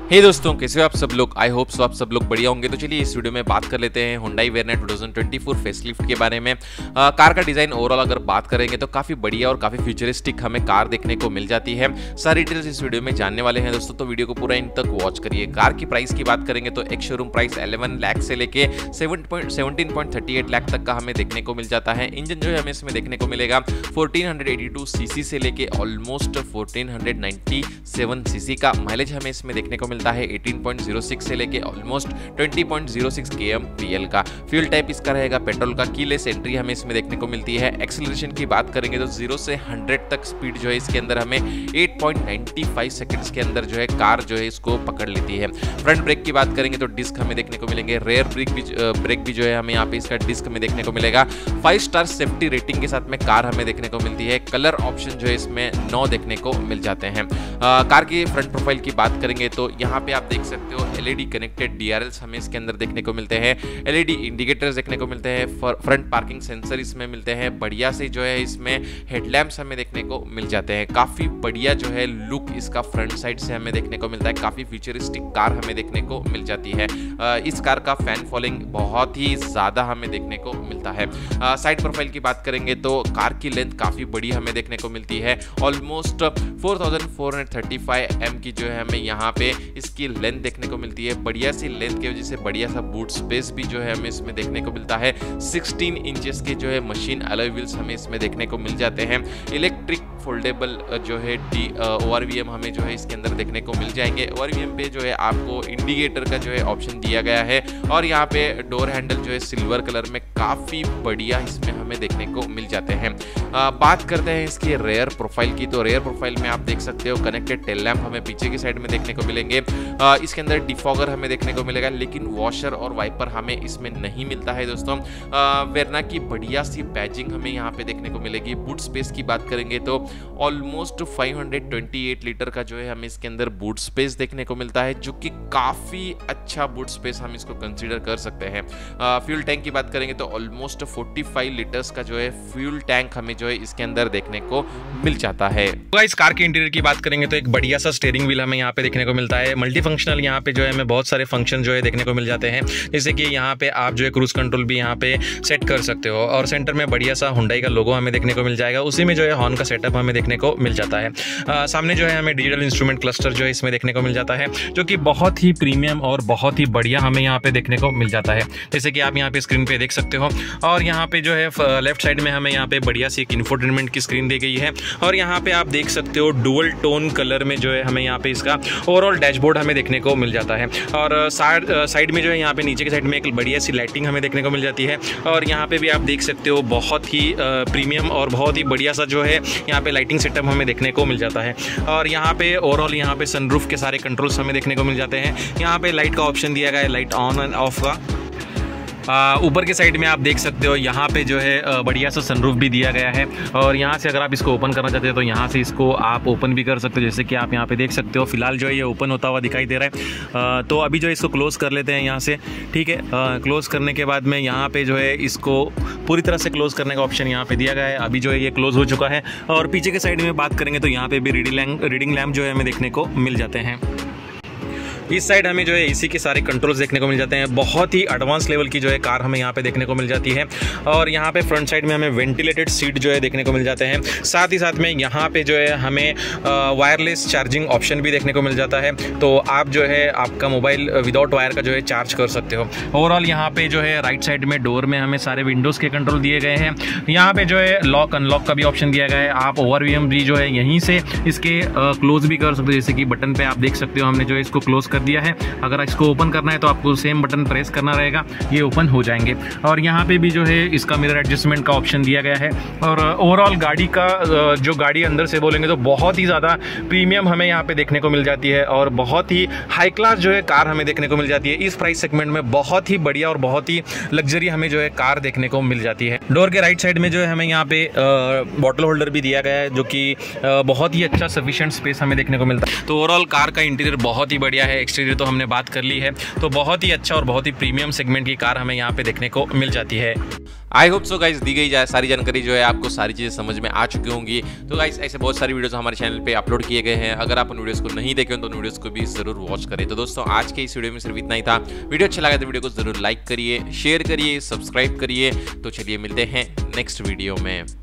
हे दोस्तों, कैसे हो आप सब लोग। आई होप सो आप सब लोग बढ़िया होंगे। तो चलिए इस वीडियो में बात कर लेते हैं Hyundai Verna 2024 फेसलिफ्ट के बारे में। कार का डिज़ाइन ओवरऑल अगर बात करेंगे तो काफ़ी बढ़िया और काफ़ी फ्यूचरिस्टिक हमें कार देखने को मिल जाती है। सारी डिटेल्स इस वीडियो में जानने वाले हैं दोस्तों, तो वीडियो को पूरा इन तक वॉच करिए। कार की प्राइस की बात करेंगे तो एक शोरूम प्राइस 11 लाख से लेके 17.38 लाख तक का हमें देखने को मिल जाता है। इंजन जो है हमें इसमें देखने को मिलेगा 1482 सीसी से लेके ऑलमोस्ट 1497 सीसी का। माइलेज हमें इसमें देखने को मिलता है 18.06 से लेके ऑलमोस्ट 20.06 kmpl का। फ्यूल टाइप इसका रहेगा पेट्रोल का। कीलेस एंट्री हमें इसमें देखने को मिलती है। एक्सेलरेशन की बात करेंगे तो 0 से 100 तक स्पीड जो है इसके अंदर हमें 8.95 सेकंड्स के अंदर जो है कार जो है इसको पकड़ लेती है। फ्रंट ब्रेक की बात करेंगे तो डिस्क हमें देखने को मिलेंगे। रेयर ब्रेक भी जो है हमें यहाँ पे इसका डिस्क में देखने को मिलेगा। 5 स्टार सेफ्टी रेटिंग के साथ में कार हमें देखने को मिलती है। कलर ऑप्शन जो है इसमें 9 देखने को मिल जाते हैं। कार की फ्रंट प्रोफाइल की बात करेंगे तो यहाँ पे आप देख सकते हो एलईडी कनेक्टेड डीआरएल्स हमें इसके अंदर देखने को मिलते हैं। एलईडी इंडिकेटर्स देखने को मिलते हैं। फ्रंट पार्किंग सेंसर इसमें मिलते हैं। बढ़िया से जो है इसमें हेडलैम्प्स हमें देखने को मिल जाते हैं। काफ़ी बढ़िया जो है लुक इसका फ्रंट साइड से हमें देखने को मिलता है। काफ़ी फ्यूचरिस्टिक कार हमें देखने को मिल जाती है। इस कार का फैन फॉलोइंग बहुत ही ज़्यादा हमें देखने को मिलता है। साइड प्रोफाइल की बात करेंगे तो कार की लेंथ काफ़ी बड़ी हमें देखने को मिलती है। ऑलमोस्ट 4435 mm की जो है हमें यहाँ पे इसकी लेंथ देखने को मिलती है। बढ़िया सी लेंथ की वजह से बढ़िया सा बूट स्पेस भी जो है हमें इसमें देखने को मिलता है। 16 इंचेस के जो है मशीन अलॉय व्हील्स हमें इसमें देखने को मिल जाते हैं। इलेक्ट्रिक फोल्डेबल जो है ORVM हमें जो है इसके अंदर देखने को मिल जाएंगे। ORVM पे जो है आपको इंडिकेटर का जो है ऑप्शन दिया गया है और यहाँ पे डोर हैंडल जो है सिल्वर कलर में काफ़ी बढ़िया इसमें हमें देखने को मिल जाते हैं। बात करते हैं इसकी रेयर प्रोफाइल की, तो रेयर प्रोफाइल में आप देख सकते हो कनेक्टेड टेल लैम्प हमें पीछे की साइड में देखने को मिलेंगे। इसके अंदर डिफॉगर हमें देखने को मिलेगा, लेकिन वॉशर और वाइपर हमें इसमें नहीं मिलता है दोस्तों। वेरना की बढ़िया सी बैजिंग हमें यहाँ पे देखने को मिलेगी। बूट स्पेस की बात करेंगे तो ऑलमोस्ट 528 लीटर का जो है हमें इसके अंदर बूट स्पेस देखने को मिलता है, जो कि काफ़ी अच्छा बूट स्पेस हम इसको कंसीडर कर सकते हैं। फ्यूल टैंक की बात करेंगे तो ऑलमोस्ट 45 लीटर्स का जो है फ्यूल टैंक हमें जो है इसके अंदर देखने को मिल जाता है। इस कार के इंटीरियर की बात करेंगे तो एक बढ़िया सा स्टीयरिंग व्हील हमें यहाँ पे देखने को मिलता है। मल्टी फंक्शनल यहाँ पे जो है हमें बहुत सारे फंक्शन जो है देखने को मिल जाते हैं, जैसे कि यहाँ पे आप जो है क्रूज कंट्रोल भी यहाँ पे सेट कर सकते हो और सेंटर में बढ़िया सा Hyundai का लोगो हमें देखने को मिल जाएगा। उसी में जो है हॉर्न का सेटअप हमें देखने को मिल जाता है। सामने जो है हमें डिजिटल इंस्ट्रूमेंट क्लस्टर जो है इसमें देखने को मिल जाता है, जो कि बहुत ही प्रीमियम और बहुत ही बढ़िया हमें यहाँ पे देखने को मिल जाता है, जैसे कि आप यहाँ पे स्क्रीन पे देख सकते हो। और यहाँ पे जो है लेफ्ट साइड में हमें यहाँ पे बढ़िया सी एक इंफोटेनमेंट की स्क्रीन दी गई है और यहाँ पे आप देख सकते हो डुअल टोन कलर में जो है हमें यहाँ पे इसका ओवरऑल डैशबोर्ड हमें देखने को मिल जाता है। और साइड में जो है यहाँ पे नीचे की साइड में एक बढ़िया सी लाइटिंग हमें देखने को मिल जाती है और यहाँ पे भी आप देख सकते हो बहुत ही प्रीमियम और बहुत ही बढ़िया सा जो है यहाँ पे लाइटिंग सेटअप हमें देखने को मिल जाता है। और यहाँ पे ओवरऑल यहाँ पे सनरूफ के सारे कंट्रोल्स हमें देखने को मिल जाते हैं। यहाँ पे लाइट का ऑप्शन दिया गया है, लाइट ऑन एंड ऑफ का। ऊपर के साइड में आप देख सकते हो यहाँ पे जो है बढ़िया सा सनरूफ भी दिया गया है और यहाँ से अगर आप इसको ओपन करना चाहते हो तो यहाँ से इसको आप ओपन भी कर सकते हो, जैसे कि आप यहाँ पे देख सकते हो। फिलहाल जो है ये ओपन होता हुआ दिखाई दे रहा है। तो अभी जो इसको क्लोज़ कर लेते हैं यहाँ से, ठीक है। क्लोज़ करने के बाद में यहाँ पे जो है इसको पूरी तरह से क्लोज़ करने का ऑप्शन यहाँ पे दिया गया है। अभी जो है ये क्लोज़ हो चुका है। और पीछे के साइड में बात करेंगे तो यहाँ पे भी रीडिंग लैम्प जो है हमें देखने को मिल जाते हैं। इस साइड हमें जो है इसी के सारे कंट्रोल्स देखने को मिल जाते हैं। बहुत ही एडवांस लेवल की जो है कार हमें यहाँ पे देखने को मिल जाती है। और यहाँ पे फ्रंट साइड में हमें वेंटिलेटेड सीट जो है देखने को मिल जाते हैं। साथ ही साथ में यहाँ पे जो है हमें वायरलेस चार्जिंग ऑप्शन भी देखने को मिल जाता है, तो आप जो है आपका मोबाइल विदाउट वायर का जो है चार्ज कर सकते हो। ओवरऑल यहाँ पे जो है राइट साइड में डोर में हमें सारे विंडोज़ के कंट्रोल दिए गए हैं। यहाँ पे जो है लॉक अनलॉक का भी ऑप्शन दिया गया है। आप ORVM भी जो है यहीं से इसके क्लोज भी कर सकते हो, जैसे कि बटन पे आप देख सकते हो हमने जो है इसको क्लोज कर दिया है। अगर इसको ओपन करना है तो आपको सेम बटन प्रेस करना रहेगा, ये ओपन हो जाएंगे। और यहाँ पे भी जो है इसका मिरर एडजस्टमेंट का ऑप्शन दिया गया है। और ओवरऑल गाड़ी का जो गाड़ी अंदर से बोलेंगे तो बहुत ही ज़्यादा प्रीमियम हमें यहाँ पे देखने को मिल जाती है और बहुत ही हाई क्लास जो है कार हमें देखने को मिल जाती है। इस प्राइस सेगमेंट में बहुत ही बढ़िया और बहुत ही लग्जरी हमें जो है कार देखने को मिल जाती है। डोर के राइट साइड में जो है हमें यहाँ पे बॉटल होल्डर भी दिया गया है, जो कि बहुत ही अच्छा सफिशिएंट स्पेस हमें देखने को मिलता है। तो ओवरऑल कार का इंटीरियर बहुत ही बढ़िया है। एक्सटीरियर तो हमने बात कर ली है। तो बहुत ही अच्छा और बहुत ही प्रीमियम सेगमेंट की कार हमें यहाँ पे देखने को मिल जाती है। आई होप सो गाइस दी गई सारी जानकारी जो है आपको सारी चीज़ें समझ में आ चुकी होंगी। तो गाइस ऐसे बहुत सारी वीडियोस हमारे चैनल पे अपलोड किए गए हैं, अगर आप उन वीडियोस को नहीं देखे तो उन वीडियोस को भी जरूर वॉच करें। तो दोस्तों आज के इस वीडियो में सिर्फ इतना ही था। वीडियो अच्छा लगा तो वीडियो को जरूर लाइक करिए, शेयर करिए, सब्सक्राइब करिए। तो चलिए मिलते हैं नेक्स्ट वीडियो में।